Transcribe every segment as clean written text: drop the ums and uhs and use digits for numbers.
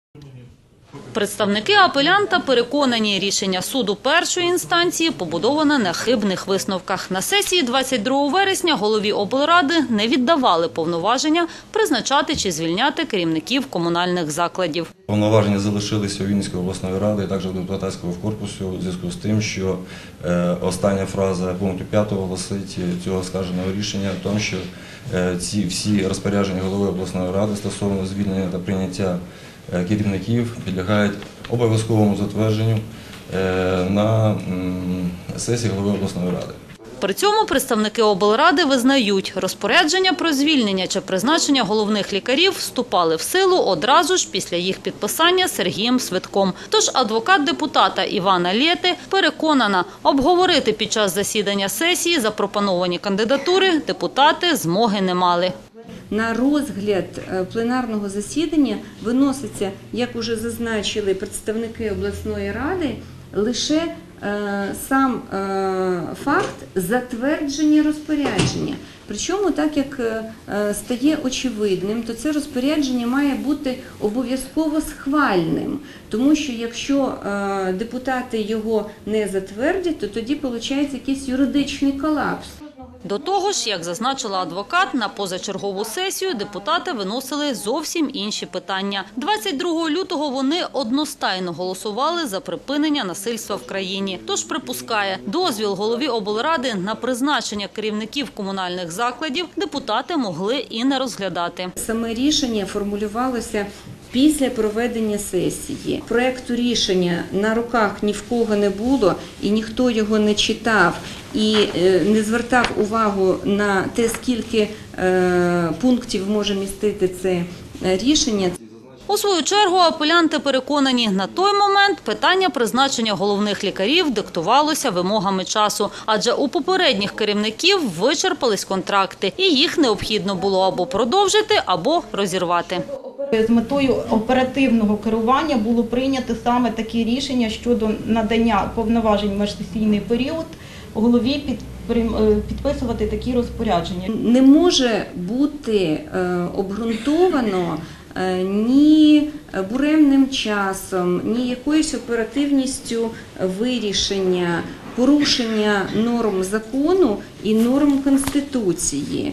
Представники апелянта переконані, рішення суду першої інстанції побудоване на хибних висновках. На сесії 22 вересня голові облради не віддавали повноваження призначати чи звільняти керівників комунальних закладів. Повноваження залишилися у Вінницької обласної ради, і також у депутатського корпусу у зв'язку з тим, що остання фраза пункту 5 гласить цього оскарженого рішення в тому, що ці всі розпорядження голови обласної ради стосовно звільнення та прийняття керівників підлягають обов'язковому затвердженню на сесії голови обласної ради. При цьому представники облради визнають, розпорядження про звільнення чи призначення головних лікарів вступали в силу одразу ж після їх підписання Сергієм Свитком. Тож адвокат депутата Івана Лєти переконана, обговорити під час засідання сесії запропоновані кандидатури депутати змоги не мали. На розгляд пленарного засідання виноситься, як уже зазначили представники обласної ради, лише сам факт затвердження розпорядження. Причому, так як стає очевидним, то це розпорядження має бути обов'язково схвальним. Тому що якщо депутати його не затвердять, то тоді виходить якийсь юридичний колапс. До того ж, як зазначила адвокат, на позачергову сесію депутати виносили зовсім інші питання. 22 лютого вони одностайно голосували за припинення насильства в країні. Тож припускає, дозвіл голові облради на призначення керівників комунальних закладів депутати могли і не розглядати. Саме рішення формулювалося після проведення сесії. Проекту рішення на руках ні в кого не було, і ніхто його не читав, і не звертав увагу на те, скільки пунктів може містити це рішення. У свою чергу апелянти переконані, на той момент питання призначення головних лікарів диктувалося вимогами часу, адже у попередніх керівників вичерпались контракти, і їх необхідно було або продовжити, або розірвати. З метою оперативного керування було прийнято саме такі рішення щодо надання повноважень в межсесійний період голові підписувати такі розпорядження. Не може бути обґрунтовано ні буремним часом, ні якоюсь оперативністю вирішення, порушення норм закону і норм Конституції.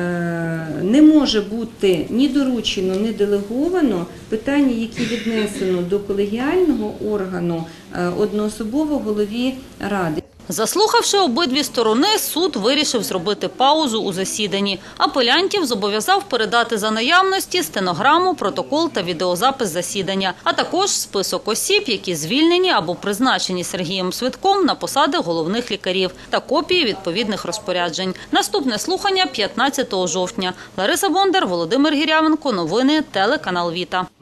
Не може бути ні доручено, ні делеговано питання, які віднесено до колегіального органу одноособово голові ради. Заслухавши обидві сторони, суд вирішив зробити паузу у засіданні. Апелянтів зобов'язав передати за наявності стенограму, протокол та відеозапис засідання, а також список осіб, які звільнені або призначені Сергієм Свитком на посади головних лікарів та копії відповідних розпоряджень. Наступне слухання – 15 жовтня. Лариса Бондар, Володимир Гірявенко. Новини телеканал Віта.